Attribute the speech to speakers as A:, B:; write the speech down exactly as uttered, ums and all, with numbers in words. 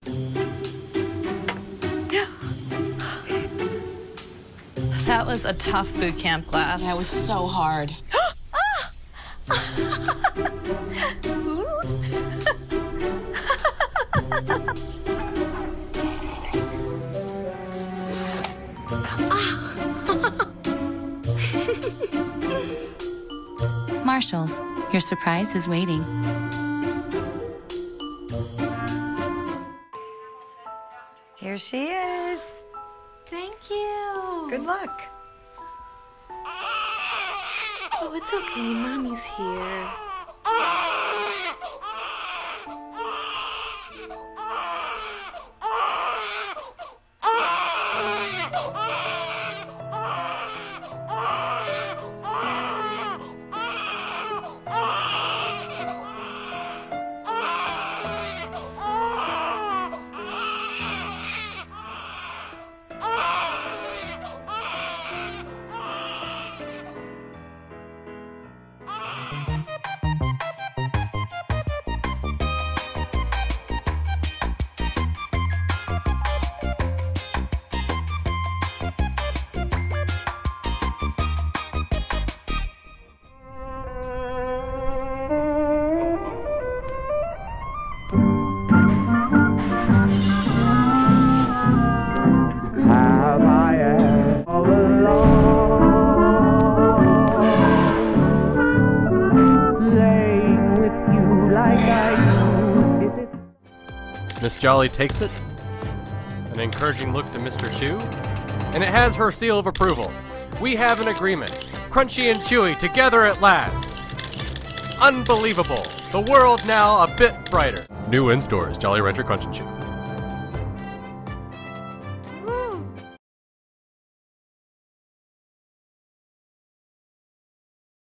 A: That was a tough boot camp class.
B: That was so hard.
C: Marshalls, your surprise is waiting.
D: Here she is.
E: Thank you.
D: Good luck.
E: Oh, it's okay. Mommy's here.
F: Miss Jolly takes it, an encouraging look to Mister Chew, and it has her seal of approval. We have an agreement. Crunchy and Chewy together at last. Unbelievable. The world now a bit brighter. New in stores, Jolly Rancher Crunch and Chew.